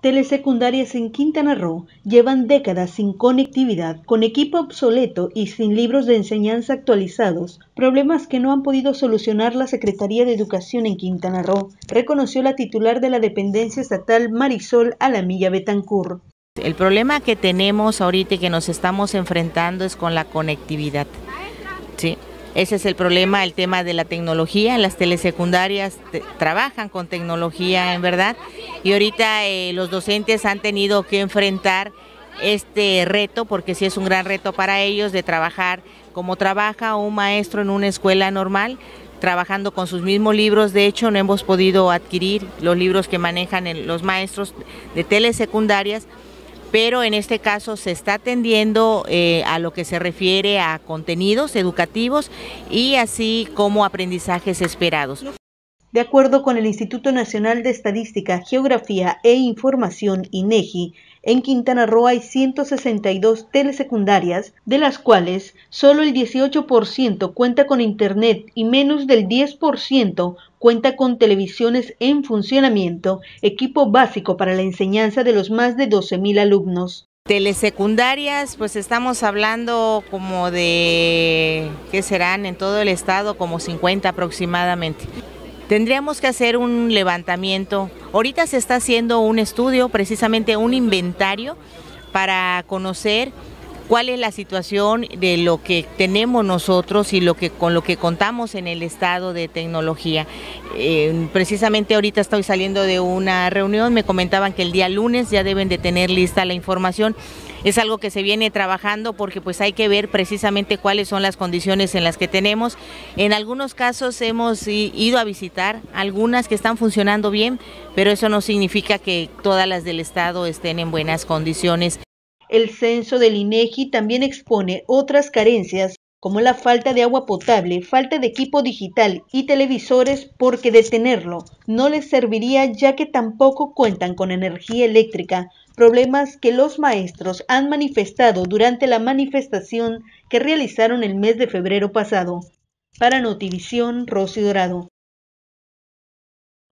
Telesecundarias en Quintana Roo llevan décadas sin conectividad, con equipo obsoleto y sin libros de enseñanza actualizados, problemas que no han podido solucionar la Secretaría de Educación en Quintana Roo, reconoció la titular de la dependencia estatal Marisol Alamilla Betancur. El problema que tenemos ahorita y que nos estamos enfrentando es con la conectividad, ¿sí? Ese es el problema, el tema de la tecnología. Las telesecundarias trabajan con tecnología, en verdad, y ahorita los docentes han tenido que enfrentar este reto, porque sí es un gran reto para ellos, de trabajar como trabaja un maestro en una escuela normal, trabajando con sus mismos libros. De hecho, no hemos podido adquirir los libros que manejan los maestros de telesecundarias, pero en este caso se está atendiendo a lo que se refiere a contenidos educativos y así como aprendizajes esperados. De acuerdo con el Instituto Nacional de Estadística, Geografía e Información, INEGI, en Quintana Roo hay 162 telesecundarias, de las cuales solo el 18% cuenta con internet y menos del 10% cuenta con televisiones en funcionamiento, equipo básico para la enseñanza de los más de 12,000 alumnos. Telesecundarias, pues estamos hablando como de, ¿qué serán? En todo el estado como 50 aproximadamente. Tendríamos que hacer un levantamiento. Ahorita se está haciendo un estudio, precisamente un inventario, para conocer cuál es la situación de lo que tenemos nosotros y con lo que contamos en el estado de tecnología. Precisamente ahorita estoy saliendo de una reunión, me comentaban que el día lunes ya deben de tener lista la información. Es algo que se viene trabajando porque pues hay que ver precisamente cuáles son las condiciones en las que tenemos. En algunos casos hemos ido a visitar algunas que están funcionando bien, pero eso no significa que todas las del estado estén en buenas condiciones. El censo del INEGI también expone otras carencias, como la falta de agua potable, falta de equipo digital y televisores, porque de tenerlo no les serviría ya que tampoco cuentan con energía eléctrica, problemas que los maestros han manifestado durante la manifestación que realizaron el mes de febrero pasado. Para Notivisión, Rosy Dorado.